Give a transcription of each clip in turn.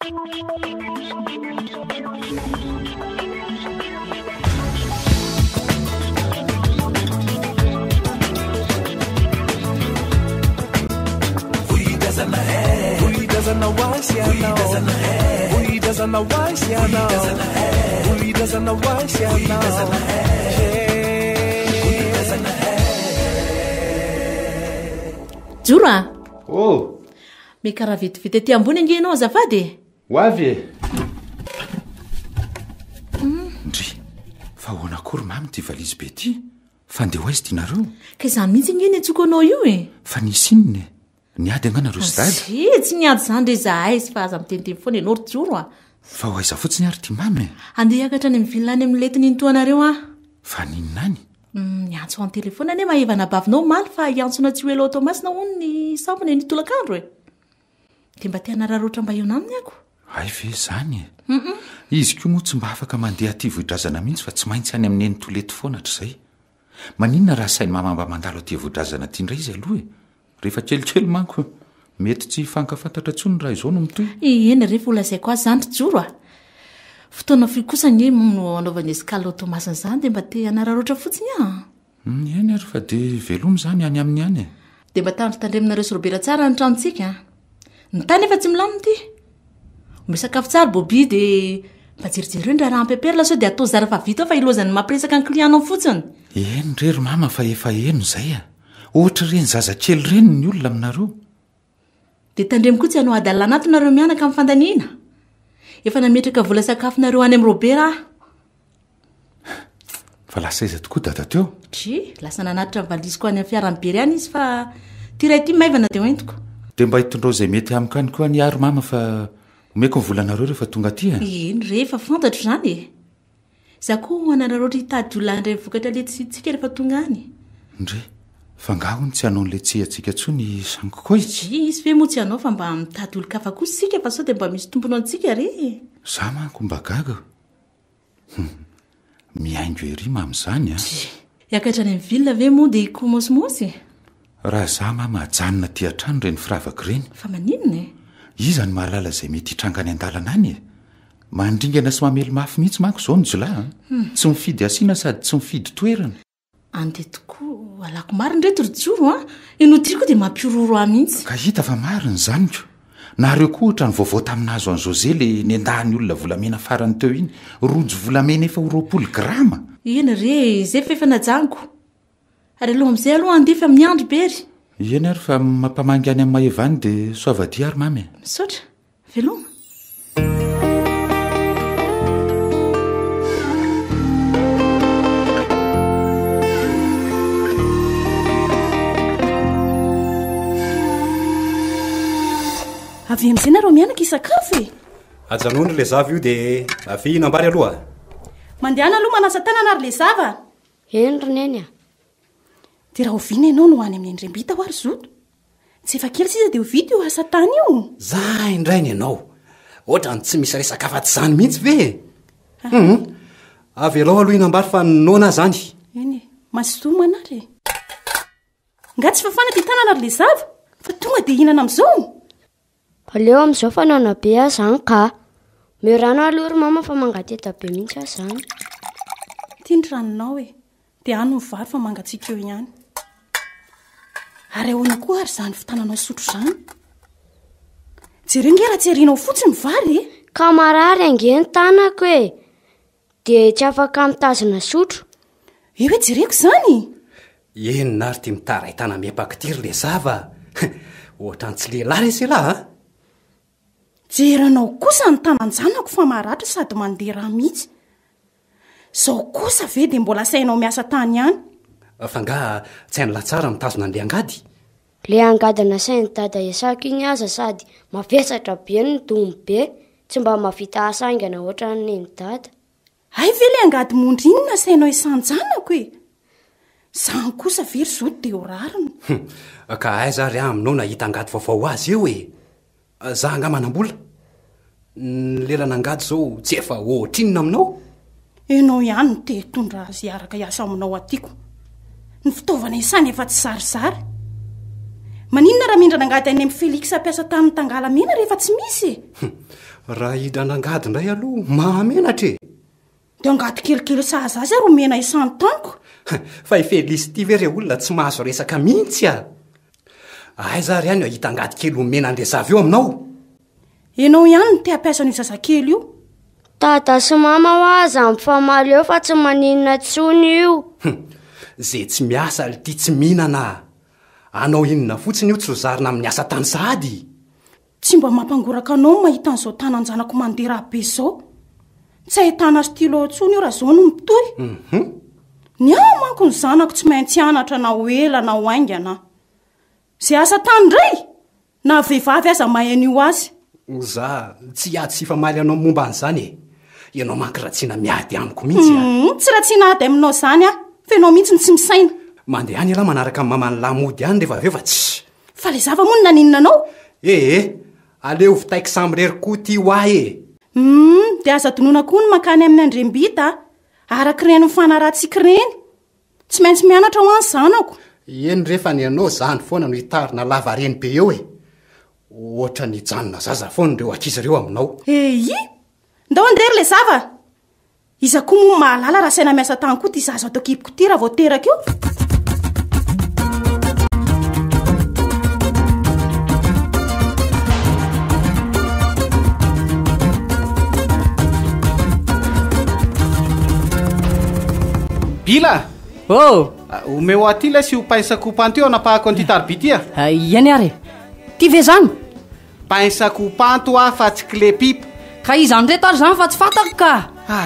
Vohidrazana hoasy ianao, vohidrazana hoasy ianao, vohidrazana hoasy ianao. Joro a? Oh, Mekaraha vetivety aty ambony ange ianao azafady e? ho avy e. Ndry, fa ahoana akory mamy ty valizy be ty? Fa andeha ho aizy ty nareo? Ka izany mihitsy ngeny antsoko anao io e? Fa nisy inony e? Niady anganareo sy dada? Tsy niady zany re zahay sy fa aza miteniteny foana ianao ry Joro a. Fa ho aiza fotsiny ary ty mamy e? Andeha hiakatra any amin'ny vilany amin'ny letiny intoanareo a. Fa ninonany? Niantso amin'ny telefona ane mahevana bavinao maly fa hiantsona tsy hoelo automasina hono ny sambony e nitolakandro e. Dia mba tiana rarotra mba eo aminy ako. Ay ve zany e? Izy koa moa tsy mba afaka mandeha aty Vohidrazana mihitsy fa tsy maintsy any amin'ny eny tolety foana hatrizay. Maninona raha sainy mama mba mandalo aty Vohidrazana ty indray izy aloha e? Rehefa kelikely manko mety tsy fankafantatra tsony raha izao no mitoy. Eny rehefa olazaiko azy zany ry Joro a. Fotoana foy kosa nye no anaovana escale automasina zany dia mba te hanararotra fotsiny a. Eny ary fa dia velomy zany any amin'ny any e. Dia mba tandrotandreminareo sy robera tsara ny tranontsika. Ny tany efa tsy milamina ty. Omby sakafo tsara bobi dia mba jerijereo ny raha ampeperla sao dia atao zara fa vita fa ilozany mampiresaka ny klianao fotsiny. Eny rery mama fa efa eno zay a. Ohatra reny zazakely reny ny olona aminareo. Dia tandremo koa tsy hanao adalina anaty nareo mianaka amin'ny fandaniana. Efa nametraka vola sakafonareo any amin'ny robera. Fa lasa iza tokoa dada teo? Lasa nanatitra ny valiziko any amin'ny fiarany bery any izy fa ty ray ty maivana dia hoentiko. Dia mba hitondrao izay mety amiko any koa ny ary mama fa omeko ny volanareo rehefa tonga aty a. Eny rehefa fantatro zany e. Za koa anararoatra hitady olona andray vokatra letsintsika rehefa tonga any. Ndre, fa ngahony tsy hanao n'le tsiantsika tsony sangoko izy. Izy ve moa tsy hanao fa mba mitady olo-kafa kosa sika fa sao dia mba misy tombona antsika re. Za manko mba gaga. Miaingo ery mam'izany a. Hiakatra any amin'ny vilona ve moa dia hikomosomosy. Raha za mama ajanona ty atrano reny firavaka reny. Fa maninona e? Iza ny mahalala izay mety hitrangany an-dalana any e? Mandringana sy mamely mafy mihitsy manko izao ny jolahy. Tsy mifidy asiana sady tsy mifidy toerana. Andeha tokoa alako mariny reto ry Joro a. Ino tiako dia mampiororo ahy mihitsy. Ka hita fa mariny zany ko. Nareo koa ohatra ny vaovao taminazo an José le nendahan'ny olona volamena farany teo iny. Rojo volamena efa 20 grama. Eny re, izay efa najango. Ary aloha amin'izay aloha andefa miandry bery. Eny ary fa mampamangy any amin'ny mahevany dia soavadia ary mamy. Misaotra, veloma. Avy amin'izay nareo mianaka isakafo e. Ajanony le zava io dia avy nambary aloha. Mandehana aloha manasa tanana ary le zava. Eny roneny a. Dia raha oviana ianao no any amin'ny endrembita ho ary zoto. Tsy efa kely sisa dia ovidy io asa tany io. Za indrainy ianao. Ohatrany tsy misy resaka afa-tsy zany mihitsy ve? Avy alao aloha inambary fa nona zany. Eny, masoma anary. Nga tsy fafana ty tanana ary le zava. Fa tonga dia hinana amin'izao. Aleo amin'izao fanaona be ahy zany ka. Miorano aloha ry mama fa mangateta be mihitsy ahy zany. Tiany ranonao e. Dia ano ny vary fa mangatsika eo ihany. Ary ahoana koa ary zany fitananao sotro zany. Jereo ngera tsy herinao fotsiny vary e. Ka marary ange ny tanako e. Dia tsy afaka mitazona sotro. Hoe jereko zany. Enina ary ty mitara hitana miapakitiry le zava. Ohatrany tsy lehilahy resy lahy. Jeranao kosa ny tananjanako fa maratra sady mandeha raha mihitsy. Zao kosa ve dia mbola sainao miasa tany ihany. Fa nga tsy hainala tsara mitazona an'le angady. Le angadana sainy dada iasako iny aza sady mavesatra be ny domy be. Tsy mba mavita asa aingana ohatran'ny neny dada. Ay ve le angady mondry iny na sainao isanjanako e. Zany kosa very zoto dia ho rariny. Ka aiza ary aminao nahita angady vaovao azy eo e. Za nga manambola. Ny lelana angady zao tsy efa ohatrinona aminao. Enao ihany no te tondra azy araka iasa aminao atiko. Ny fitaovana isany efa tsy sarisary. maninona raha mindra nangady any amin'ny Félix ampiasa tamin'ny tangalamena rehefa tsy misy raha hidra nangady indray aloha mahamenatra e dia angady kelikely sahazazy ro mena isan'ny taniko fa i Félix ty ve re olona tsy mahazo resaka mihitsy a aiza ry any ahita angady kely omena andresavy eo aminao ianao ihany no te hampiasa n'io zazakely io Tata sy mama ho aza mifamaly eo fa tsy maninona tsony io zay tsy miasa ly ty tsy mihinana anao inona fotsiny io tsy ho zarina amin'ny asa tany sahady tsy mba mampangoraka anao mahita an'izao tananjanako mandera be zao tsy ahitana stylo tsony io raha zao no mitoy ny manko ny zanako tsy maintsy anatra na ho ela na ho aingana zay asa tany ndray na vehivavy aza mahain'io azy za tsy ady sy famaly anao momba an'izany e ianao manko ratsiana miady amiko mihitsy tsy ratsiana ady aminao zany a fa ianao mihitsy ny tsy misaina mandeha any aloha manaraka amin'ny mamany lamody any rehefa aveo fa tsy fa le zava moa ny naninona anao aleo vitaiko samyrery koa ty ho ahy e dia aza donoina koa ny makany amin'ny andrembita araka reny mifanarahantsika reny tsy maintsy mianatra ho any zanako eny rehefa ny anao zany foana no hitarina lava reny be eo e ohatra ny janona zaza foana reo akizy ireo aminao ndao andery le zava iza koa moa mahalala raha saina miasa tany koa ty zaza atao kipiko ty raha vao teraka io Bila omeo aty la sy ho painsakopanto eo anapahako an'ity tarbity iany ary ty ve zany painsakopanto a fa tsy clé pipe ka izany reto ary zany fa tsy fantako ka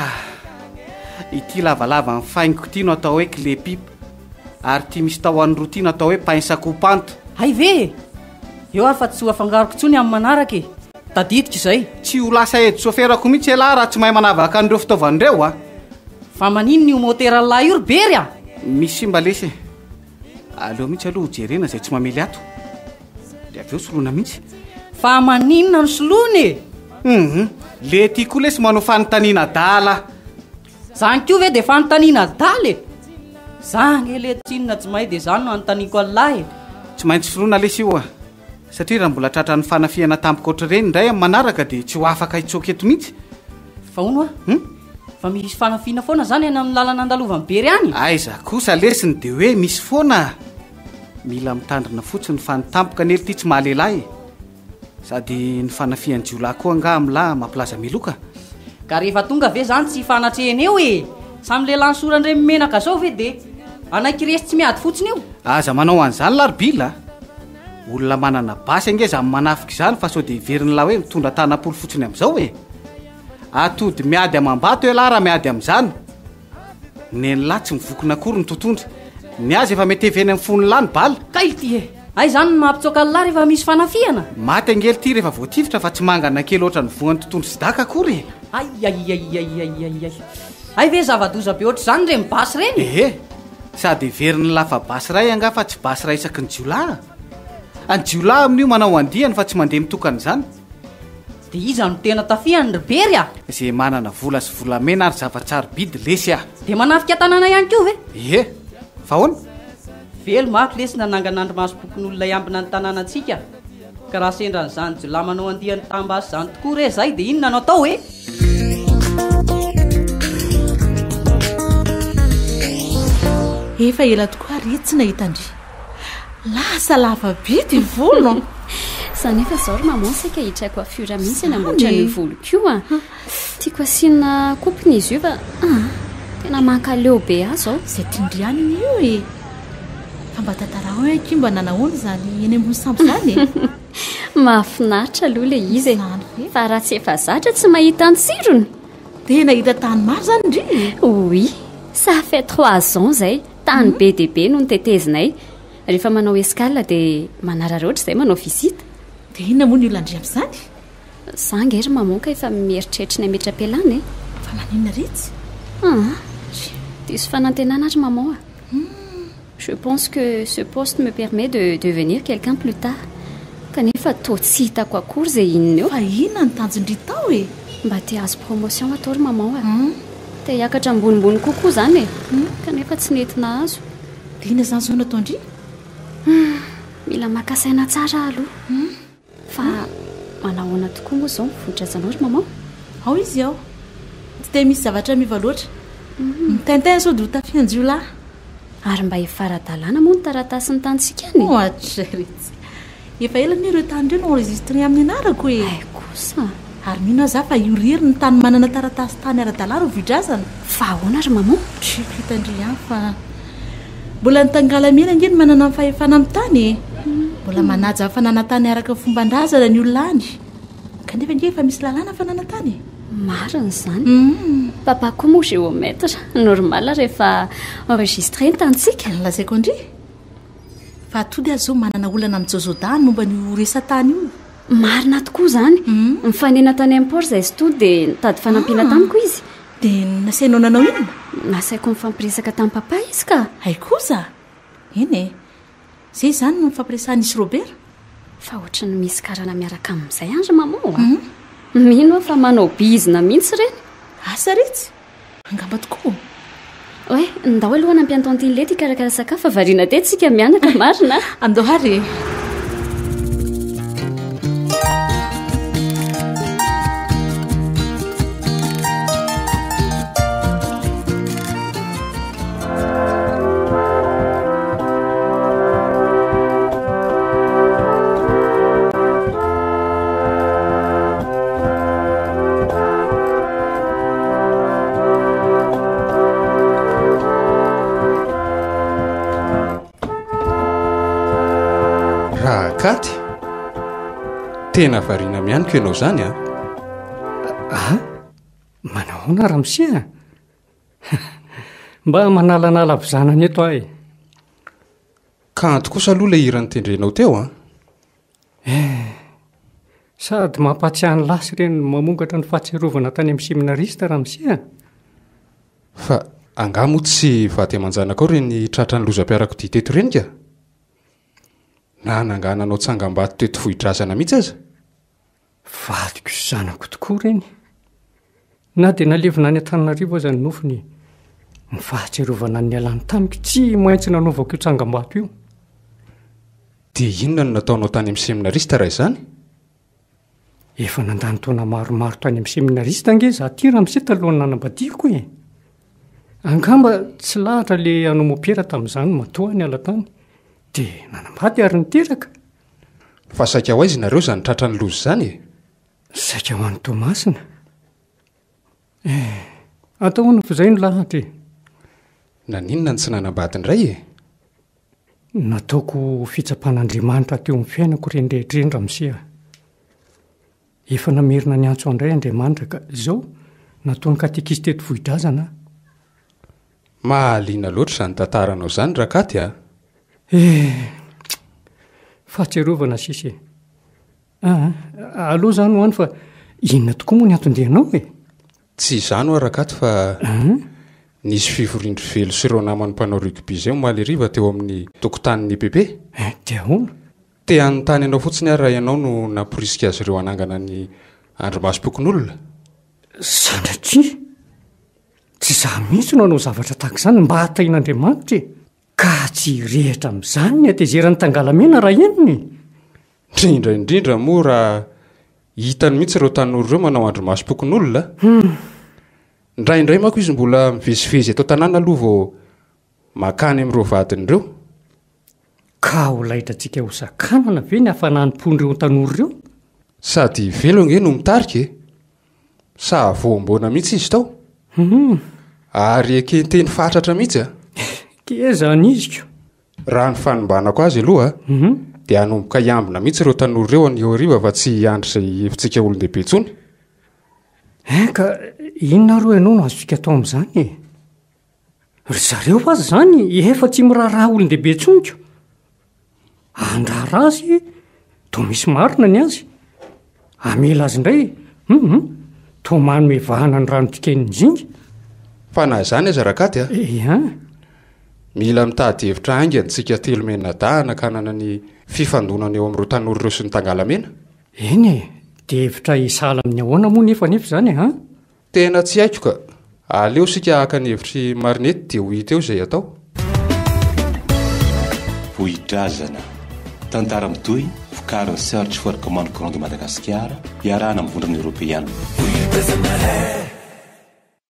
ity lavalava ny faingiko ty no atao hoe clé pipe ary ty misy tao an'ny roa ty no atao hoe painsakopanto hay ve eo ary fa tsy ho afangaroko tsony amin'ny manaraka e tadidiko izay tsy ho lasa edy soferako mihitsy elahy raha tsy mahay manavaka an'ireo fitaovan'ireo fa manino ny motera lahy io ry bery misy mba lesy aleo mihitsy aloha hojerena zay tsy mamely ato de aveo soloana mihitsy fa maninona no solony le ty koa lesy manao fanontaniana dala zany ko ve de fanontaniana dala zany le tsinona tsy mahay de zany no anontaniako alahy tsy maintsy soloana lesy io satria raha mbola tratra ny fanafiana tampoko oatra reny indray amin'ny manaraka de tsy ho afaka hitsoky eto mihitsy fa ono fa misy fanafiana foana zany eny amin'ny lalana andalovan'ny bery any aiza kosa lesiny de hoe misy foana mila mitandrina fotsiny fanotampoka nely ty tsy mahalehilahy sady ny fanafiany jiolahy koa nga amilay mampilaza miloka ka rehefa tonga ve zany tsy fanatrehana eo samy lehilahy ny sorandre menaka zao ve de anaiky resy tsy miady fotsiny io aza manao an'izany larobila olona manana basy angeza amin'ny manafika izany fa sao de iveriny lahy hoe mitondra tanapolo fotsiny amin'izao atody miady amam-bato lahy raha miady amin'izany neny lahy tsy mivokona akory ny tontondra ny azy efa mety eveny amin'ny fony lahy ny bala ka ity ay zany no mampitsoka lahy rehefa misy fanafiana maty angely ty rehefa voatifitra fa tsy mangana kely oatra ny voan'ny tontondro sy daka akory ay ve zava-doza be oatra zany re mibasy reny sady iveriny lafa basy ray anga fa tsy basy ray isaky ny jiolahy any jiolahy amin'io manao andihany fa tsy mandeha mitokana izany de iza no tena tafiany ry bery zay manana vola sy volamena ary zavatsary bidy lesy de manafika tanàna ihany ko ve fa hoana velo mako lesina nanganandro masobokon'olona iambina ny tanàna antsika ka raha sendran'izany jiolahy manao andihany tambasy zany tokoa re zay de inona no atao efa ela tokoa ary tsy nahitandry lasa lava bidy volo sanefa zao ry mamonsaika hitrako afiora mihitsy ny amboatra ny volo koa tiako asiana kopiny izy io fa tena mankaleo be azy zao zay tindrianiny io fa mba tantarao ki mba nanahoana zany eny ambony sambo zany mahafinaritra aloha le izy fa raha tsy efa zatra tsy mahita ny tsirony tena hita tany maro zany ndry oui ça fait 3 ans zay tany be de be no nytetezinay rehefa manao escale de manararoatra zay manao visite de inona moa ny olandry amin'izany sangery mamonka efa mieritreritra ny ametra-pialany fa maninona retsy diso fanantenana ary maman je pense que ce poste me permet de devenir quelqu'un plus tard kanefa to tsy hitako akory zay inona eo fa inona ny tanjondry tao mba te azo promotion atao ry maman te hiakatra ambonimbony kokoa zany kanefa tsy nentina azo de ina zany zao nataondry mila makasaina tsara aloha fa manahoana tokoa moa izao mivohidrazana ry mama ao izy ao tsy te misy zavatra miva loatra mitaintain sao de ho tafianjiolahy ary mba hifaradalàna moa ny taratasy ny tantsika any oatraritsy efa ela ny ireo tany ireo no enregistré amin'ny anarako hoe ay kosa ary mino aza fa ioriry ny tany manana taratasy tany ara-dalàna vohidrazana fa ahoana ry mama triko hitandry ihany fa mbola nitangalamena ingeny manana ny fahefana amin'ny tany mbola manaja fananatany araka fomban-drazana ny olona any kanefa nge efa misy lalàna fananatany marina izany papa koa moa géomètre normal rehefa enregistré ny tantsika lazaiko andry fa tody azy zao manana olana amin'njozodany momba ny resa-tany io marina tokoa izany mifanena tany import izay sy tody dia nitady fanampiana tamiko izy dia nasainao nanao inona nasaiko mifampiresaka tamin'ny papa izy ka ay kosa eny e zay izany no mifampiresahany isy robert fa ohatra ny misy karana miaraka amin'izay andry mamao mino a fa manao bizina mihitsy ireny asa retsy angamba tokoa oe ndao aloha nampiantoantiny lety ikarakara sakafo fa variana te tsika mianaka marina andao hary katy tena variana mianiko ianao izany manahoana ramisia mba manalanala avizanany eto ahy kanto kosa aloha ilay hira nytendrenao teo sady mampatsiahany lasy ireny mamongatra ny fahatserovana tany amin'ny seminarista ramisia fa angamo tsy vaty aman-janaka ao reny tratra ny lozam-piarako dia teto ireny ka na nangananao tsangam-bato teto Vohidrazana mihitsy aza vadiko zanako tokoa reny na dia nalevina any Antananarivo aza ny nofony ny fahatserovana ny alany tamiko tsy maintsy nanaovako io tsangam-bato io dia inona no nataonao tany amin'ny seminarista raha izany efa nandany taona maromaro tany amin'ny seminarista nge za ty raha misy talohany nanambadiako angamba tsy lahatra le anomopiera tamin'izany matoa ny ala tany dia nanambady ary niteraka fa saika ho aizy nareo izany tratra ny lozy izany saika ho an'ny Tomasina atahoana fa izay no lahatra naninona ny tsy nanambady indray nataoko fitsapan'Andriamanitra teo amin'ny fiainako reny rehetreny ramisia efa namerina ny antso andray Andriamanitra ka izao nataony katekisy teto Vohidrazana mahaliana loatra izany tantaranao izany rakaty fahatserovana sisy aloha izany ho any fa inona tokoa moa ny atondehanao tsy izany ho arakaty fa nisy fivorindry velo sy ireo namany mpanao rugby izay omaly riva teo amin'ny tokotanin'ny pepe dia ahoana te anontany ianao fotsiny ary raha ianao no namporisika azy ireo anangana ny andromasom-pokon'olona sanatria tsy za mihitsy no anao zavatra tahaka izany mba hatain'Andriamanitra ka tsy rehatra amin'izany ny atezerany tangalamena raha enony indrindraindrindra moa raha hitany mihitsy ireo tanora ireo manao andromasom-pokon'olona indraindray manko izy mbola mivezivezy atao tanàna aloha vao makany amin'ireo vadin'ireo ka ho laitrantsika ho sakanana ve ny hafananympon'ireo tanora ireo sady velo nge no mitarika sa voamboana mihitsy izy tao ary ekenteny fatratra mihitsy kezany iziko raha ny fanombanako azy aloha dia hanomboka iambina mihitsy ireo tanora ireo an'eo ariva fa tsy andry izay efitsika olon-dehibe tsony ka inona ro ianao no azofika atao amin'izany ry zareo azy izany efa tsy miraharaha olon-dehibe tsoniko andrara azy to misy marina ny azy amela azy indray to manome vahana ny ranotikeny zinga fa na izany aza rakaty mila mitady hevitra aingantsika telo menadahana kanana ny fifandonana eo amin'ireo tanora ireo sy ny tangalamena eny dia hevitra isala amin'ny ahoana moa nefa izany tena tsy haiko ka aleo sika haka ny hevitry marinety dia ho hita eo izay atao Vohidrazana tantara mitoy vokariny search for commande courant de Madagascar iarahana amin'ny vondrana européenne.